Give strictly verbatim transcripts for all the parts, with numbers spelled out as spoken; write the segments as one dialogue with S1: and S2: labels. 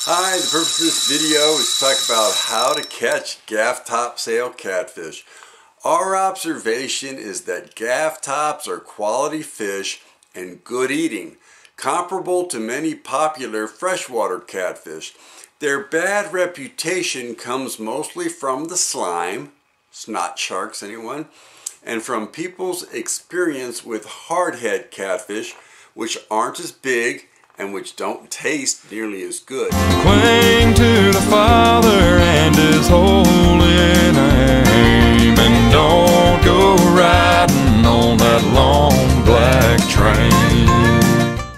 S1: Hi, the purpose of this video is to talk about how to catch gaff top sail catfish. Our observation is that gaff tops are quality fish and good eating, comparable to many popular freshwater catfish. Their bad reputation comes mostly from the slime, snot sharks anyone, and from people's experience with hardhead catfish, which aren't as big and which don't taste nearly as good.
S2: Cling to the Father and His holy name, and don't go riding on that long black train.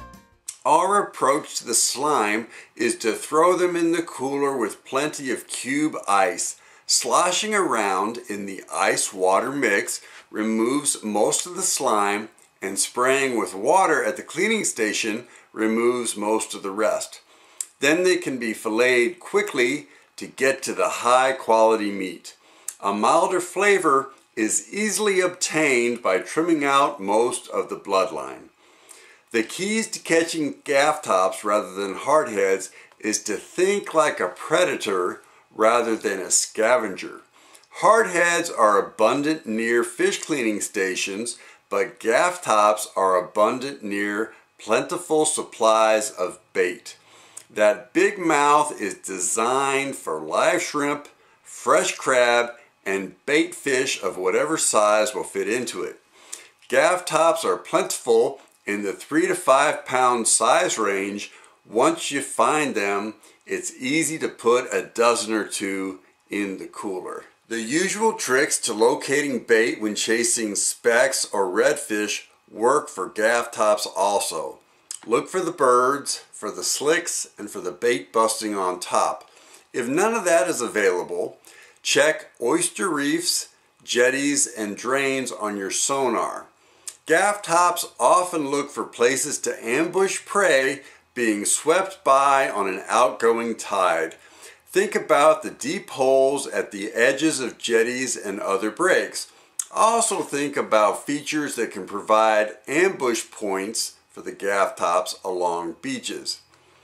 S1: Our approach to the slime is to throw them in the cooler with plenty of cube ice. Sloshing around in the ice-water mix removes most of the slime, and spraying with water at the cleaning station removes most of the rest. Then they can be filleted quickly to get to the high quality meat. A milder flavor is easily obtained by trimming out most of the bloodline. The keys to catching gaff tops rather than hardheads is to think like a predator rather than a scavenger. Hardheads are abundant near fish cleaning stations, but gaff tops are abundant near plentiful supplies of bait. That big mouth is designed for live shrimp, fresh crab, and bait fish of whatever size will fit into it. Gaff tops are plentiful in the three to five pound size range. Once you find them, it's easy to put a dozen or two in the cooler. The usual tricks to locating bait when chasing specks or redfish work for gaff tops also. Look for the birds, for the slicks, and for the bait busting on top. If none of that is available, check oyster reefs, jetties, and drains on your sonar. Gaff tops often look for places to ambush prey being swept by on an outgoing tide. Think about the deep holes at the edges of jetties and other breaks. Also think about features that can provide ambush points for the gaff tops along beaches.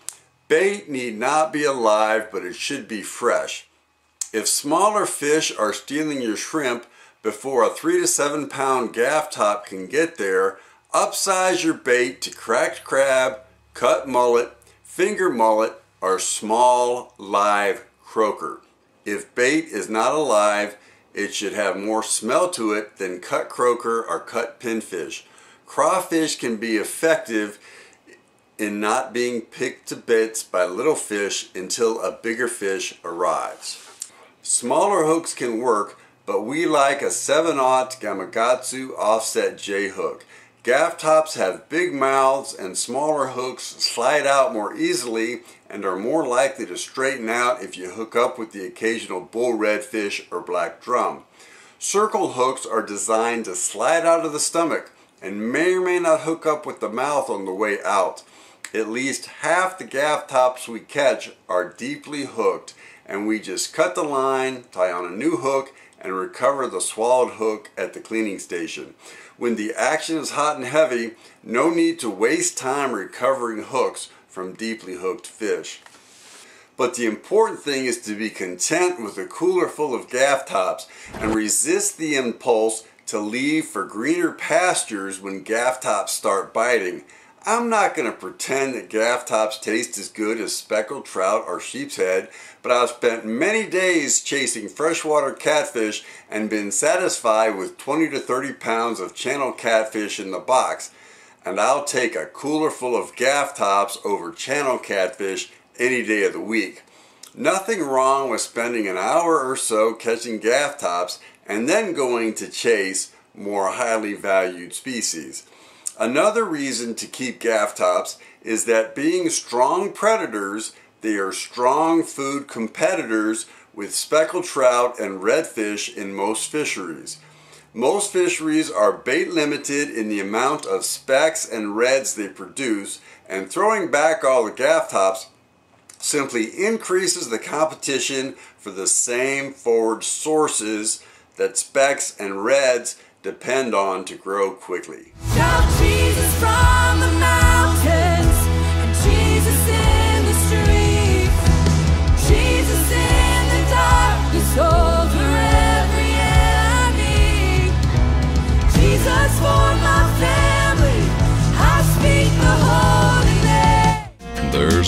S1: Bait need not be alive, but it should be fresh. If smaller fish are stealing your shrimp before a three to seven pound gaff top can get there, upsize your bait to cracked crab, cut mullet, finger mullet, or small live croaker. If bait is not alive, it should have more smell to it than cut croaker or cut pinfish. Crawfish can be effective in not being picked to bits by little fish until a bigger fish arrives. Smaller hooks can work, but we like a seven aught Gamakatsu offset J hook. Gaff tops have big mouths, and smaller hooks slide out more easily and are more likely to straighten out if you hook up with the occasional bull redfish or black drum. Circle hooks are designed to slide out of the stomach and may or may not hook up with the mouth on the way out. At least half the gaff tops we catch are deeply hooked, and we just cut the line, tie on a new hook, and recover the swallowed hook at the cleaning station. When the action is hot and heavy, no need to waste time recovering hooks from deeply hooked fish. But the important thing is to be content with a cooler full of gaff tops and resist the impulse to leave for greener pastures when gaff tops start biting. I'm not going to pretend that gaff tops taste as good as speckled trout or sheep's head, but I've spent many days chasing freshwater catfish and been satisfied with twenty to thirty pounds of channel catfish in the box. And I'll take a cooler full of gaff tops over channel catfish any day of the week. Nothing wrong with spending an hour or so catching gaff tops and then going to chase more highly valued species. Another reason to keep gaff tops is that being strong predators, they are strong food competitors with speckled trout and redfish in most fisheries. Most fisheries are bait limited in the amount of specks and reds they produce, and throwing back all the gaff tops simply increases the competition for the same forward sources that specks and reds depend on to grow quickly.
S3: Shout Jesus from the mountains and Jesus in the streets.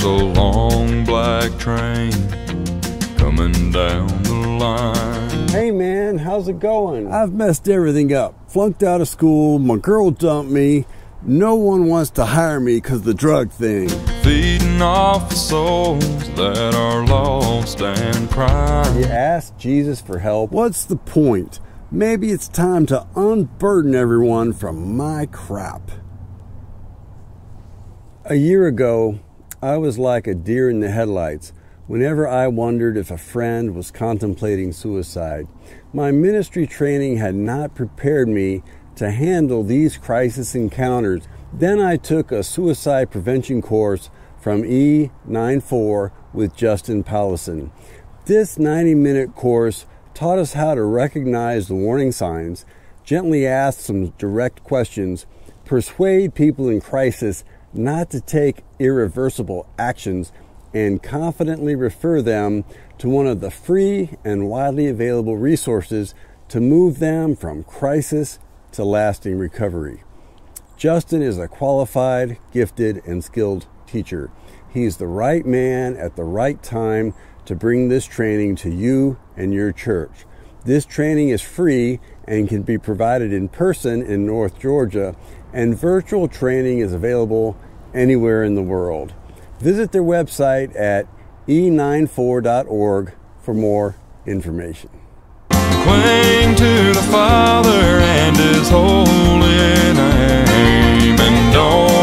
S2: a long black train coming down the line.
S3: Hey man, how's it going? I've messed everything up. Flunked out of school, my girl dumped me. No one wants to hire me because of the drug thing.
S2: Feeding off the souls that are lost and crying.
S3: You ask Jesus for help. What's the point? Maybe it's time to unburden everyone from my crap. A year ago, I was like a deer in the headlights whenever I wondered if a friend was contemplating suicide. My ministry training had not prepared me to handle these crisis encounters. Then I took a suicide prevention course from E ninety-four with Justin Powlison. This ninety minute course taught us how to recognize the warning signs, gently ask some direct questions, persuade people in crisis not to take irreversible actions, and confidently refer them to one of the free and widely available resources to move them from crisis to lasting recovery. Justin is a qualified, gifted, and skilled teacher. He's the right man at the right time to bring this training to you and your church. This training is free and can be provided in person in North Georgia, and virtual training is available anywhere in the world. Visit their website at e ninety-four dot org for more information.
S2: Cling to the Father and His holy name, and don't